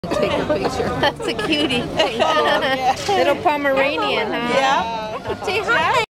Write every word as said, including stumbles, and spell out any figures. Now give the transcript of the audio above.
Take a picture. That's a cutie. Yeah. Little Pomeranian, huh? Yeah. Say hi.